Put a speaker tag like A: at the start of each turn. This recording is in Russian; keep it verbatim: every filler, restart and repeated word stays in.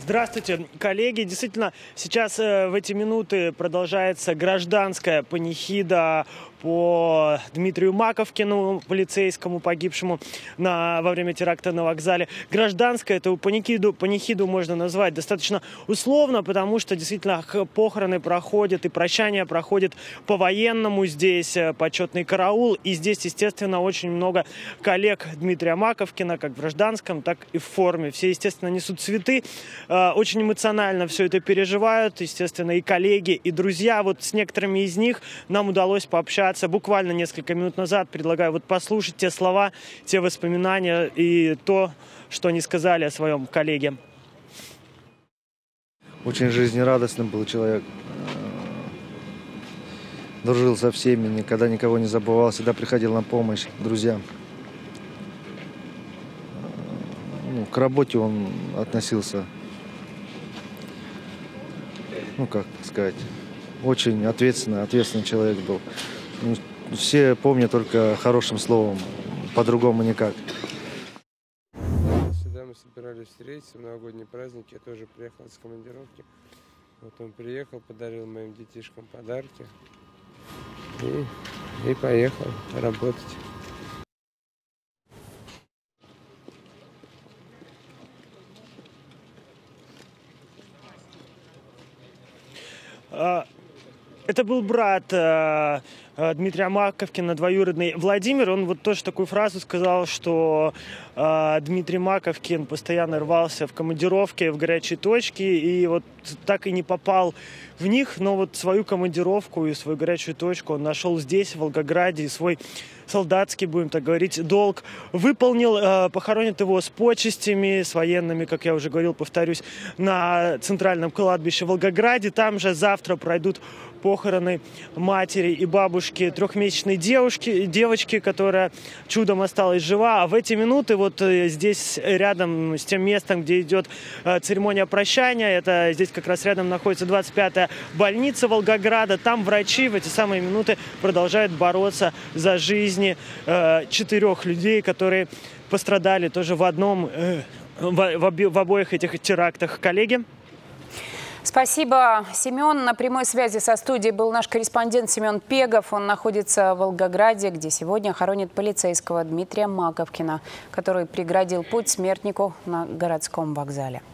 A: Здравствуйте, коллеги. Действительно, сейчас в эти минуты продолжается гражданская панихида по Дмитрию Маковкину, полицейскому, погибшему на, во время теракта на вокзале. Гражданская эту панихиду, панихиду можно назвать достаточно условно, потому что действительно похороны проходят и прощания проходят по-военному. Здесь почетный караул. И здесь, естественно, очень много коллег Дмитрия Маковкина, как в гражданском, так и в форме. Все, естественно, несут цветы. Очень эмоционально все это переживают. Естественно, и коллеги, и друзья. Вот с некоторыми из них нам удалось пообщаться буквально несколько минут назад. Предлагаю вот послушать те слова, те воспоминания и то, что они сказали о своем коллеге.
B: Очень жизнерадостным был человек. Дружил со всеми, никогда никого не забывал, всегда приходил на помощь друзьям. Ну, к работе он относился, ну как сказать, очень ответственный, ответственный человек был. Все помнят только хорошим словом, по-другому никак.
C: Сюда мы собирались встретиться, в новогодний праздник, я тоже приехал с командировки. Вот он приехал, подарил моим детишкам подарки и, и поехал работать.
A: Это был брат э, Дмитрия Маковкина, двоюродный Владимир. Он вот тоже такую фразу сказал, что э, Дмитрий Маковкин постоянно рвался в командировки, в горячие точки, и вот так и не попал в них, но вот свою командировку и свою горячую точку он нашел здесь, в Волгограде, и свой солдатский, будем так говорить, долг выполнил. Э, похоронят его с почестями, с военными, как я уже говорил, повторюсь, на центральном кладбище в Волгограде. Там же завтра пройдут похороны матери и бабушки трехмесячной девушки, девочки, которая чудом осталась жива. А в эти минуты вот здесь рядом с тем местом, где идет церемония прощания, это здесь как раз рядом находится двадцать пятая больница Волгограда. Там врачи в эти самые минуты продолжают бороться за жизни э, четырех людей, которые пострадали тоже в одном, э, в, в, в обоих этих терактах. Коллеги.
D: Спасибо, Семен. На прямой связи со студией был наш корреспондент Семен Пегов. Он находится в Волгограде, где сегодня хоронят полицейского Дмитрия Маковкина, который преградил путь смертнику на городском вокзале.